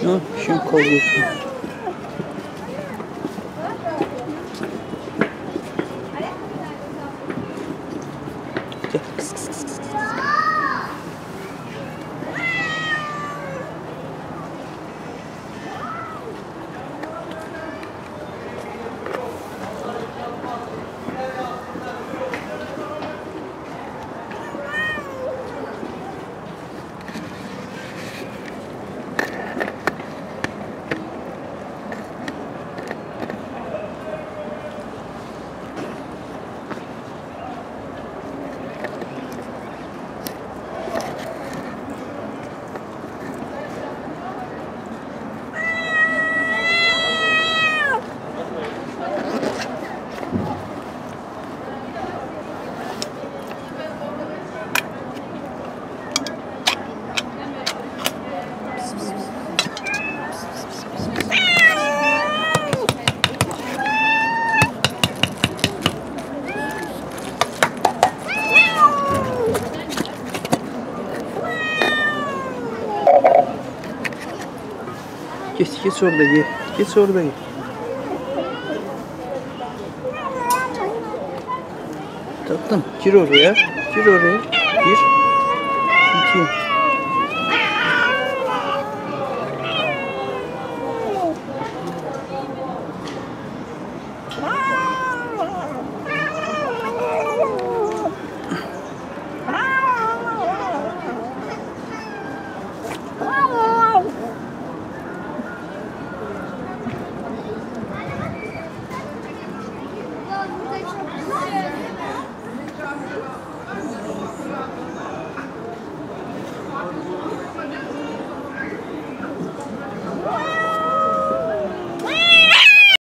Ha, şimdi kavga etsin. Gel. Kıs kıs kıs kıs. Geç orada ye. Geç orada ye. Tatlım gir oraya. Gir oraya. Gir. 2